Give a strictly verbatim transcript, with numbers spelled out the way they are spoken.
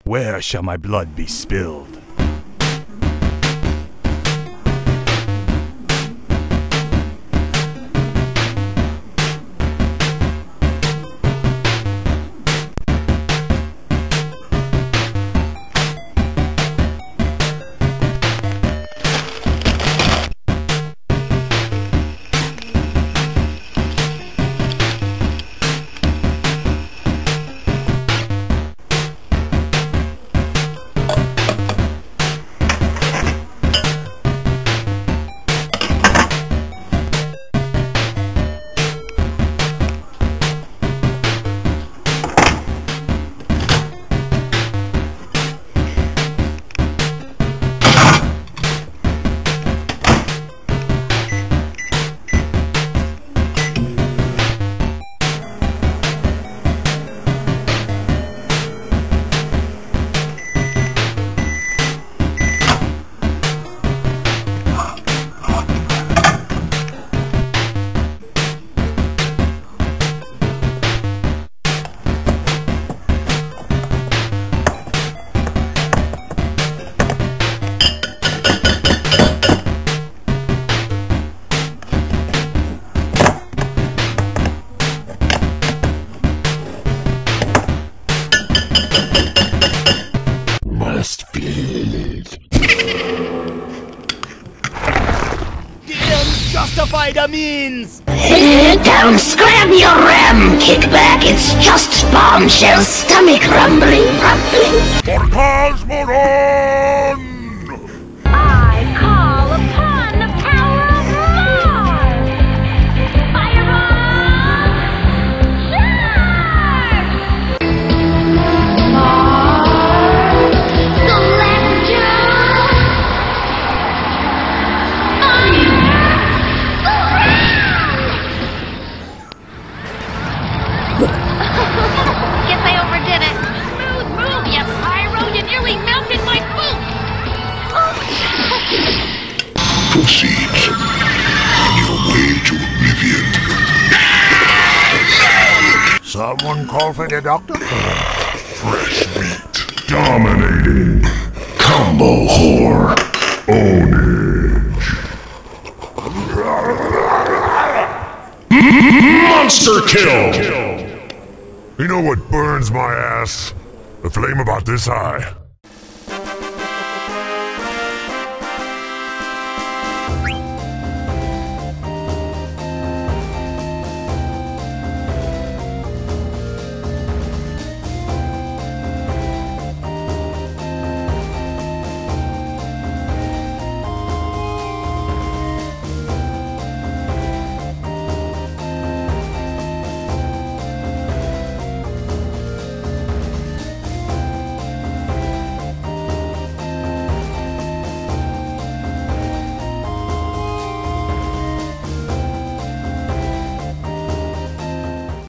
Where shall my blood be spilled? Justify the means! Don't scram your ram, kickback. It's just bombshell stomach rumbling, rumbling. For Cosmodon! I call upon the power of Mars! Fireball! Charge! Mars! Celestial! Fire! Guess I overdid it. Smooth move, you pyro! You nearly melted my boot! Proceed on your way to oblivion. Someone call for the doctor? Fresh meat. Dominating. Combo whore. Ownage. Monster kill! You know what burns my ass? A flame about this high.